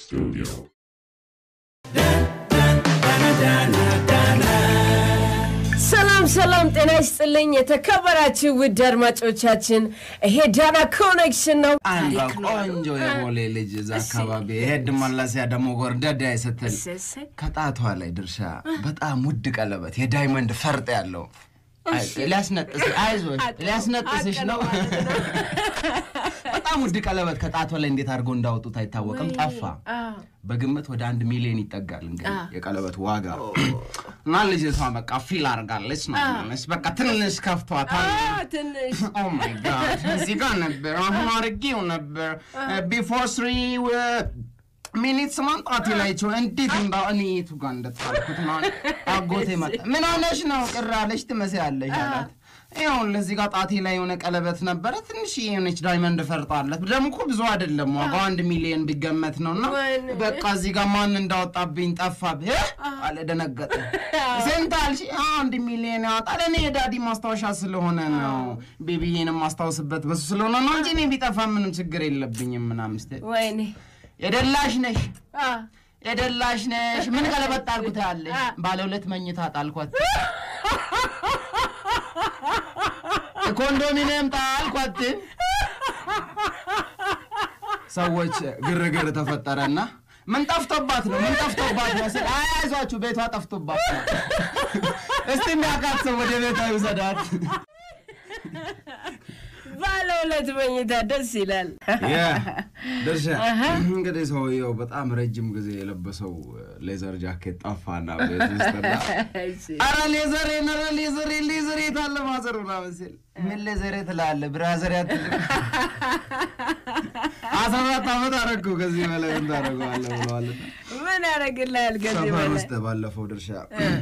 Studio. ሰላም ጤና ይስጥልኝ የተከበራችሁ ውድ አድማጮቻችን ይሄ ዳና ኮኔክሽን ነው አንባ ቆንጆ የሞሌ ልጅ አካባቢ ሄድ ማላሲያ ደሞ ጎርደዳ ይሰተል ከጣቷ ላይ ድርሻ በጣም ውድ ቀለበት የዳይመንድ ፈርጥ ያለው ሊያስነጥስሽ ነው በጣም ውድ ቀለበት ከጣቷ ላይ እንዴት አድርጎ እንዳወጡት አይታወቅም ጠፋ በግምት ወደ 1 ሚሊዮን ይጠጋል እንግዲህ የቀለበት ዋጋ እና ልጅቷ በቃ ፊል አርጋለች ማለት በቃ ትንሽ ከፍቷታል ትንሽ ኦ ማይ ጋድ እዚህ ጋር ነበር አሁን አርጊው ነበር before 3 minutes ማንጣት ይላይቸው እንዴት እንዳኔቱ ጋር እንደጣልኩት ማለት አጎቴ መጣ ምን ሆነሽ ነው ቅራለሽ ትመስያለሽ አላት ይሁን ለዚህ ጋር ጣቴ ላይ የሆነ ቀለበት ነበር ትንሽ የሆነች ዳይመንድ ፈርጣለት ደግሞ እኮ ብዙ አይደለም ዋጋው 1 ሚሊዮን ቢገመት ነውና በቃ እዚህ ጋር ማን እንዳወጣብኝ ጠፋብህ አለ ደነገጠ ሰንታልሽ 1 ሚሊዮን ያወጣል እኔ ዳዲ ማስታወሻ ስለሆነ ነው ቤቢዬንም ማስታወስበት በሱ ስለሆነ ነው እንጂ እኔ ቢጠፋ ምንም ችግር የለብኝም ምናምን ወይኔ የደላሽ ነሽ ምን ቀለበት ጣልኩት ያለሽ ባለ 2 መኝታ ጣልኳት ኮንዶሚኒየም ጣልኳት ሰዎች ግርግር ተፈጠረና ምን ጠፍቶባት ነው አይዟችሁ ቤቷ ጠፍቶባት ነው እስቲ የሚያውቃት ሰው ወደ ቤቷ ይውሰዳት ባለ 2 መኝታ ደስ ይላል ደርሻ እንግዲህ ሰውየው በጣም ረጅም ጊዜ የለበሰው ሌዘር ጃኬት ጠፋና ቤት ውስጥና አረ ሌዘር ታለ ማዘር ምናምን ሲል ምን ሌዘር ትላለ ብራዘር ያትልቅ 14 ዓመት አረገው ከዚህ በላይ እንዳረጋለ ብለዋል ምን ያረግላል ከዚህ በላይ ውስጥ ባለፈው ድርሻ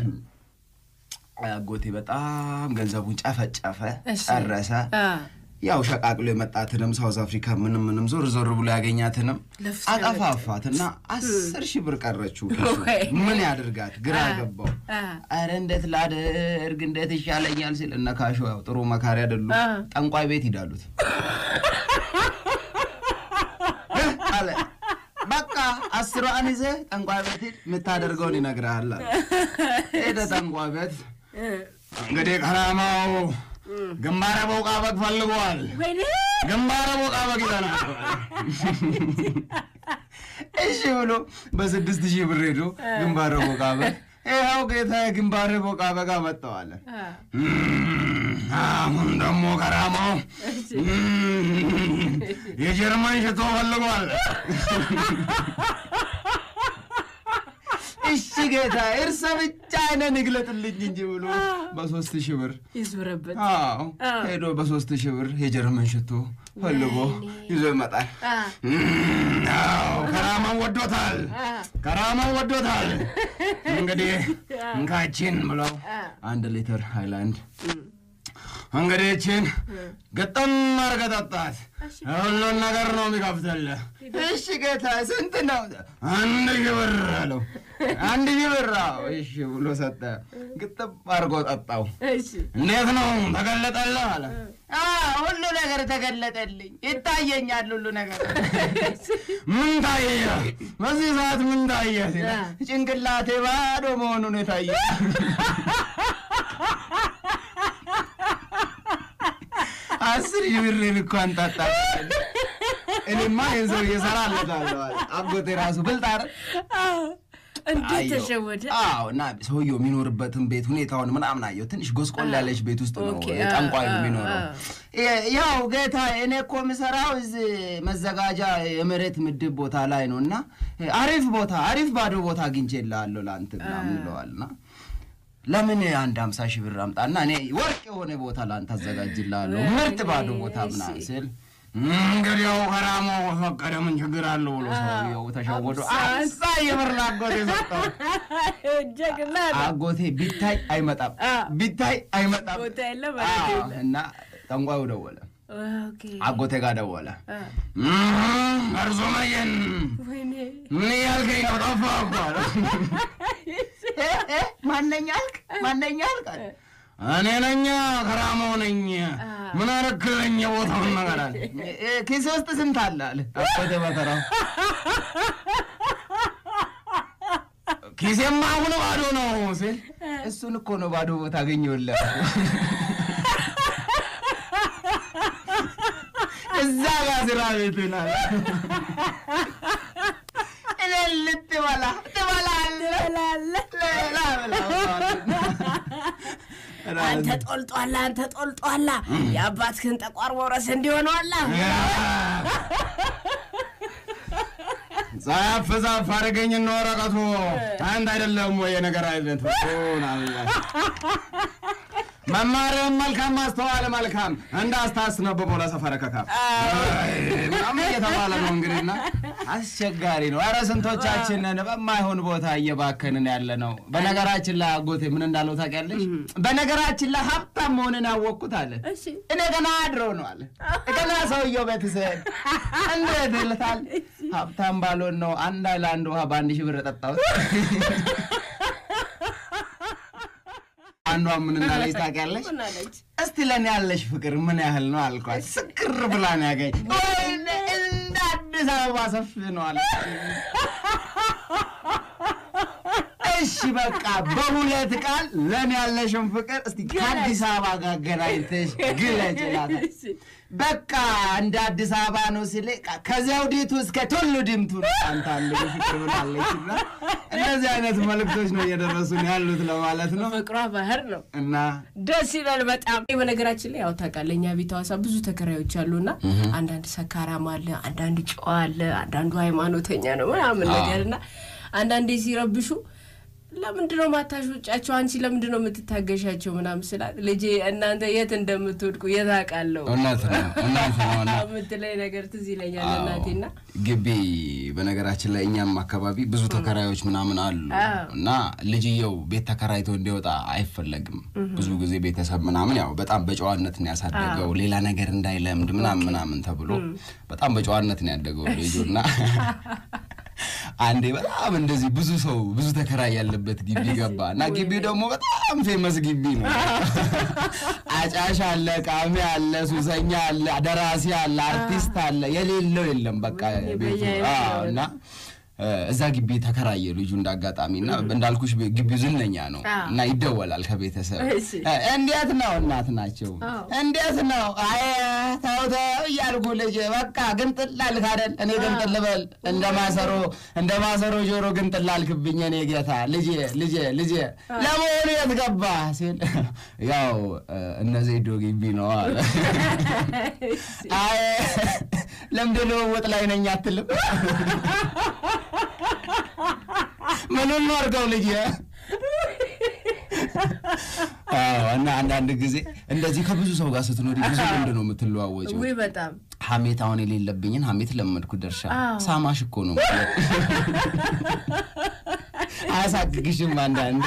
አጎቴ በጣም ገንዘቡን ጨፈጨፈ ጨረሰ ያው ሸቃቅሎ የመጣተንም ሳውዝ አፍሪካ ምንም ዞር ብሎ ያገኛተንም አጣፋፋትና 10,000 ብር ቀረችው ምን ያደርጋት ግራ ገባው አረ እንዴት ላደርግ እንዴት ይሻለኛል ሲል እነካሹ ያው ጥሩ መካሪ አይደሉ ጠንቋይ ቤት ይዳሉት አለ በቃ 10 አንይዘ ጠንቋይ ቤት የምታደርገውን ይነግራል ሄደ ጠንቋይ ቤት እንግዲህ ከራማው ግንባረ ቦቃ በግ ፈልጓል ወይኔ ግንባረ ቦቃ በግ ይላል እሺ ብሎ በ6000 ብር ሄዶ ግንባረ ቦቃ በግ ይሄው ጌታ ግንባረ ቦቃ በግ አመጣዋል አሁን ደግሞ ከራማው የጀርመን ሽቶ ፈልጓል እሺ ጌታ እርሰ ብቻ አይነን ይግለጥልኝ እንጂ ብሎ በ3000 ብር ይዞረበት ሄዶ በ3000 ብር የጀርመን ሽቶ ፈልጎ ይዞ ይመጣል ከራማው ወዶታል እንግዲህ እንካችን ብለው 1 ሊትር ሃይላንድ አንገደችን ገጠም ማርገጣጣት ሁሉን ነገር ነው የሚከፍተልህ እሺ ጌታ ስንት ነው 1 ብር አለው 1 ብር እሺ ብሎ ሰጠ ገጠም አርጎ ጠጣው እሺ እንዴት ነው ተገለጠልህ አለ ሁሉ ነገር ተገለጠልኝ ይታየኛል ሁሉ ነገር ምን ታየ በዚህ ሰዓት ምን ታየ ጭንቅላቴ ባዶ መሆኑን ታየ አስር ይብሬን እንኳን ታጣ እኔማ የዘው ይሰራልታለሁ አጎቴ ራሱ ብልጣር እንዴት ተሸወደ እና ሰውየው የሚኖርበትን ቤት ሁኔታውን ምናምን አየው ትንሽ ጎስቆል ያለች ቤት ውስጥ ነው ጠንቋይ የሚኖረው ያው ጌታ እኔ እኮ ምሰራው እዚህ መዘጋጃ የመሬት ምድብ ቦታ ላይ ነውና አሪፍ ባዶ ቦታ አግኝቼልሃለሁ ላንተ ምናምን ይለዋልና ለምን 50,000 ብር አምጣና እኔ ወርቅ የሆነ ቦታ ላንተ አዘጋጅልሃለሁ ምርጥ ባዶ ቦታ ምናምን ሲል እንግዲያው ከራማው ፈቀደ ምን ችግር አለው ብሎ ሰውየው ተሸወዶ የብር አጎቴ ሰጠው ጀግና አጎቴ ቢታይ አይመጣም ቦታ የለም ማለት ነው እና ጠንቋዩ ደወለ ኦኬ አጎቴ ጋር ደወለ አርዞ ማየን ወይኔ ምን ያልከኝ ነው ጠፋው ማንኛልክ እኔ ነኝ ከራማው ነኝ ምን አረክለኝ ቦታውን ነገር አለ ኪስ ውስጥ ስንት አለ አቆተ በተራው ኪሴማ አሁን ባዶ ነው ሲል እሱን እኮ ነው ባዶ ቦታ አገኘውልህ እዛ ጋር ዝራ ቤቱና አንተ ጦልጧላ የአባትህን ጠቋር ወረስ እንዲሆነዋላ ዛፍ አረገኝ ነው ወረቀቱ አንድ አይደለም ወይ ነገር አይነት ሆናል መማርም መልካም ማስተዋል መልካም እንዳስታስነበው ለሰፈረከካ ምንም እየተባለ ነው እንግዲህና አስቸጋሪ ነው አረ ስንቶቻችንን በማይሆን ቦታ እየባከንን ያለ ነው በነገራችን ላይ አጎቴ ምን እንዳለው ታውቂያለሽ በነገራችን ላይ ሀብታም መሆንን ያወቅኩት አለ እኔ ገና አድሮ ነው አለ ገና ሰውየው በትሰል እንዴት ይልታል ሀብታም ባሎን ነው አንድ አይላንድ ውሃ በአንድ ሺህ ብር ጠጣው አንዷ ምን እናለች ታውቂያለሽ እስቲ ለኔ ያለሽ ፍቅር ምን ያህል ነው አልኳት ስክር ብላ ነው ያገኝ እንደ አዲስ አበባ ሰፍ ነው አለ እሺ በቃ በሁለት ቃል ለኔ ያለሽን ፍቅር እስቲ ከአዲስ አበባ ጋር ገናኝተሽ ግለጭላት በቃ እንደ አዲስ አበባ ነው ሲል ከዘውዲቱ እስከ ቶሎ ድምቱ አንታለ ፍቅር ብላለችና እንደዚህ አይነት መልክቶች ነው እየደረሱን ያሉት ለማለት ነው ፍቅሯ ባህር ነው እና ደስ ይላል በጣም በነገራችን ላይ ያው ታውቃለኛ ቢታዋሳ ብዙ ተከራዮች አሉና አንዳንድ ሰካራም አለ አንዳንድ ጨዋ አለ አንዳንዱ ሃይማኖተኛ ነው ምናምን ነገርና አንዳንዴ ሲረብሹ ለምንድነው ማታሹጫቸው አንቺ ለምንድነው የምትታገሻቸው ምናምን ስላት ልጄ እናንተ የት እንደምትወድቁ የታቃለው እናት ነው ምትለይ ነገር ትዝ ይለኛል እናቴና ግቢ በነገራችን ላይ እኛም አካባቢ ብዙ ተከራዮች ምናምን አሉና ልጅየው ቤት ተከራይቶ እንዲወጣ አይፈልግም ብዙ ጊዜ ቤተሰብ ምናምን ያው በጣም በጨዋነት ነው ያሳደገው ሌላ ነገር እንዳይለምድ ምናምን ተብሎ በጣም በጨዋነት ነው ያደገው ልጅውና አንዴ በጣም እንደዚህ ብዙ ሰው ብዙ ተከራይ ያለበት ግቢ ገባና ግቢው ደግሞ በጣም ፌመስ ግቢ ነው አጫሽ አለ ቃሚ አለ ሱሰኛ አለ ደራሲ አለ አርቲስት አለ የሌለው የለም በቃ ቤቱ እና እዛ ግቢ ተከራየ ልጁ እንዳጋጣሚና እንዳልኩሽ ግቢው ዝነኛ ነው እና ይደወላል ከቤተሰብ እንዴት ነው እናት ናቸው እንዴት ነው አይ ታውታው ያልኩ ልጅ በቃ ግንጥላል ካደል እኔ ግንጥልበል እንደማሰሮ ጆሮ ግንጥላልክብኝ እኔ ጌታ ልጄ ለሞኑ የትገባ ሲል ያው እነዚህ ዶ ግቢ ነው አለ አይ ለምደለው ወጥ ላይ ነኝ አትልም ምንም ወርቀው ልጅ እና አንዳንድ ጊዜ እንደዚህ ከብዙ ሰው ጋር ስትኖሪ ብዙ እንደው የምትለዋወጪው ወይ በጣም ሐሜት አሁን የሌለብኝን ሐሜት ለመድኩ ደርሻ ሳማሽ እኮ ነው አሳክግሽም አንዳንዴ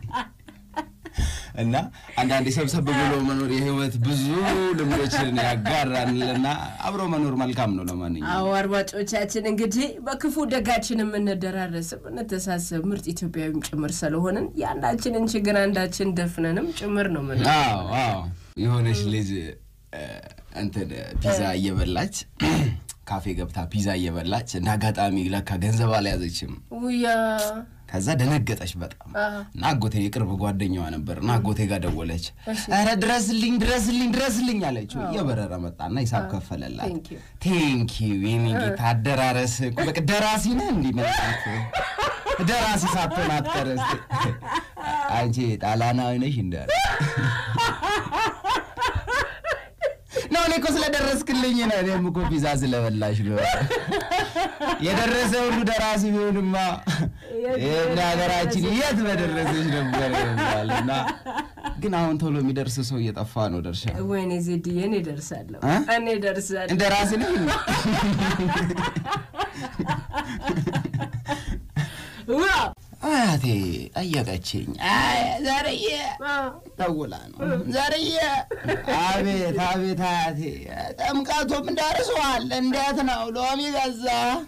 እና አንዳንዴ ሰብሰብ ብሎ መኖር የህይወት ብዙ ልምዶችን ያጋራልና አብሮ መኖር መልካም ነው ለማንኛውም አድማጮቻችን እንግዲህ በክፉ ደጋችን እንደራረስ እንተሳሰብ ምርጥ ኢትዮጵያዊም ጭምር ስለሆነን ያንዳችንን ችግር አንዳችን ደፍነንም ጭምር ነው ማለት አዎ የሆነች ልጅ እንትን ፒዛ እየበላች ካፌ ገብታ ፒዛ እየበላች እንዳጋጣሚ ለካ ገንዘብ አልያዘችም ውያ ከዛ ደነገጠች በጣም እና አጎቴ የቅርብ ጓደኛዋ ነበርና አጎቴ ጋር ደወለች አረ ድረስልኝ አለችው የበረራ መጣና ሂሳብ ከፈለላት ቴንክ ዩ የኔ ታደራረስ በቃ ደራሲ ነህ እንዴ ማለት ደራሲ ሳትሆን አትቀርስ አንቺ ጣላናዊ ነሽ እንዴ ነው ለኮ ስለደረስክልኝ ነው እኔም እኮ ፒዛ ስለበላሽ ነው የደረሰው ሁሉ ደራሲ ቢሆንማ የናገራችን የት በደረሰሽ ነበር ይላልና ግን አሁን ቶሎ የሚደርስ ሰው እየጠፋ ነው ደርሻ ወይኔ ዘዲዬ እኔ ደርሳለሁ እንደ ራሴ ነኝ ዋው አያቴ ጠየቀችኝ ዛሬዬ ደውላ ነው ዛሬዬ አቤት አያቴ ጥምቀቱም ደርሷል እንዴት ነው ሎሚ ገዛ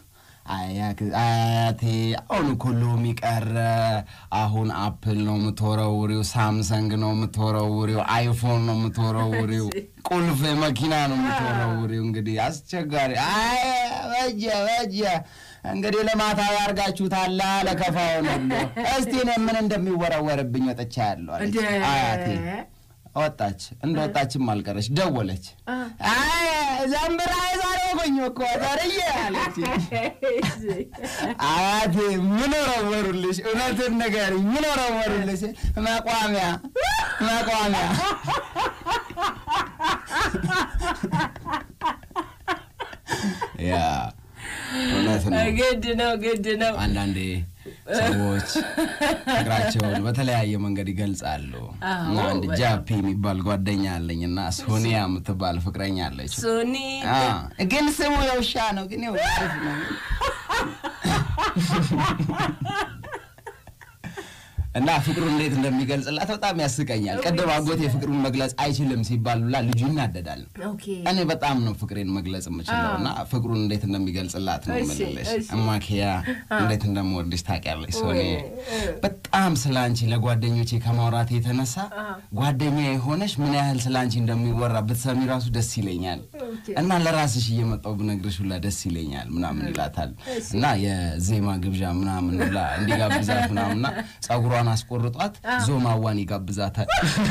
አያቴ አሁን እኮ ሎሚ ቀረ አሁን አፕል ነው የምትወረውሪው ሳምሰንግ ነው የምትወረውሪው አይፎን ነው የምትወረውሪው ቁልፍ መኪና ነው የምትወረውሪው እንግዲህ አስቸጋሪ በጀ እንግዲህ ለማታ ያርጋችሁታል ለከፋው ነው እስቲ ነው ምን እንደሚወራወርብኝ ወጥቻለሁ አለች አያቴ ወጣች እንደወጣችም አልቀረች ደወለች አይ ዘምብራይ ዛሬ እኮ ታሪዬ አለች አያቴ ምን ወረወሩልሽ እውነቱን ንገሪኝ ምን ወረወሩልሽ መቋሚያ ያ ግድ ነው አንዳንዴ ሰዎች ፍቅራቸውን በተለያየ መንገድ ይገልጻሉ እና አንድ ጃፒ የሚባል ጓደኛ አለኝና ሶኒያ የምትባል ፍቅረኛ አለች ሶኒ ግን ስሙ የውሻ ነው ግን አሪፍ ነው እና ፍቅሩን እንዴት እንደሚገልጽላት በጣም ያስቀኛል ቀደም አጎቴ ፍቅሩን መግለጽ አይችልም ሲባሉላ ልጁ ይናደዳል እኔ በጣም ነው ፍቅሬን መግለጽ የምችለውና ፍቅሩን እንዴት እንደሚገልጽላት ነው መልለሽ አማኪያ እንዴት እንደምወድሽ ታውቂያለሽ ሶኒ በጣም ስላንቺ ለጓደኞቼ ከማውራት የተነሳ ጓደኛ የሆነሽ ምን ያህል ስላንቺ እንደሚወራ ብትሰሚ ራሱ ደስ ይለኛል እና ለራስሽ እየመጣው ብነግርሽ ሁላ ደስ ይለኛል ምናምን ይላታል እና የዜማ ግብዣ ምናምን ሁላ እንዲጋብዛት ምናምንና ጸጉሯን አስቆርጧት ዞማዋን ይጋብዛታል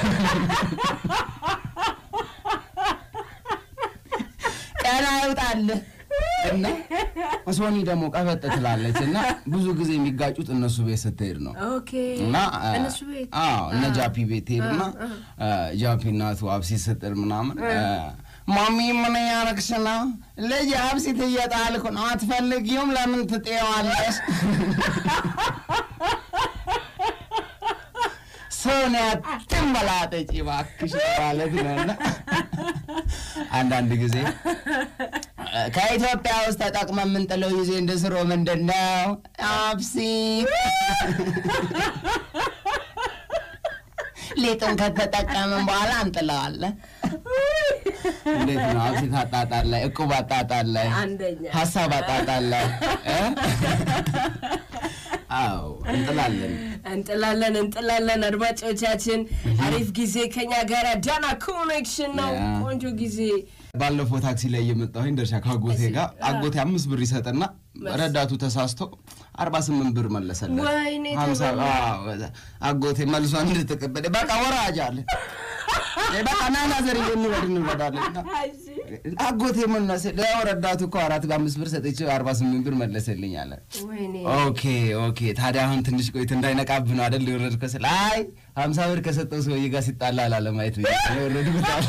ቀና ይውጣል እና ሶኒ ደግሞ ቀበጥ ትላለችና ብዙ ጊዜ የሚጋጩት እነሱ ቤት ስትሄድ ነው እና እነሱ ቤት እነ ጃፒ ቤት ሄድና ጃፒ እናቱ አብሲ ስትል ምናምን ማሚ ምን ያረክሽ ነው ልጅ አብሲ ትየጣልኩ ነው አትፈልጊውም ለምን ትጤዋለሽ ሶኒያ ተመላጠጪ ባክሽ ማለት ነውና አንዳንድ ጊዜ ከኢትዮጵያ ውስጥ ተጠቅመን ምን ጥለው ይዜ እንደስሮ ምንድነው አብሲ ሌቱን ከተጠቀመን በኋላ አንጥለዋለን እንዴት ነው አብሲ ታጣጣለ እቁብ አጣጣለ አንደኛ ሐሳብ አጣጣለ አው እንጥላለን አድማጮቻችን አሪፍ ጊዜ ከኛ ጋር ዳና ኮኔክሽን ነው ቆንጆ ጊዜ ባለፈው ታክሲ ላይ የመጣሁኝ ደርሻ ካጎቴ ጋር አጎቴ 5 ብር ይሰጥና ረዳቱ ተሳስቶ 48 ብር መለሰለት ወይኔ 50 አጎቴ መልሶ እንድትቀበል በቃ ወራጅ አለ በቃ ናና ዘር እንወዳለን አጎቴ ምን ነው ረዳቱ እኮ 4-5 ብር ሰጥቼ 48 ብር መለሰልኝ አለ ወይኔ ኦኬ ታዲያ አሁን ትንሽ ቆይት እንዳይነቃብ ነው አይደል ይወረድከው ስለ አይ 50 ብር ከሰጠው ሰውዬ ጋር ሲጣላ አላለማየት ይወረድኩታል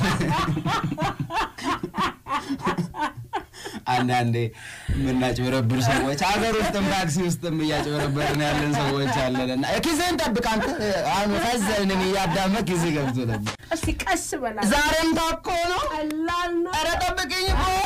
አንዳንዴ ምናጭበረብር ሰዎች አገር ውስጥም ታክሲ ውስጥም ያጭበረበርን ያለን ሰዎች አለና ኪስህን ጠብቅ አንተ አሁን ፈዘልን ያዳመ ኪስ ገብቶ ነበር እስቲ ቀስ በላ ዛሬም ታኮ ነው አላል ነው ኧረ ጠብቀኝ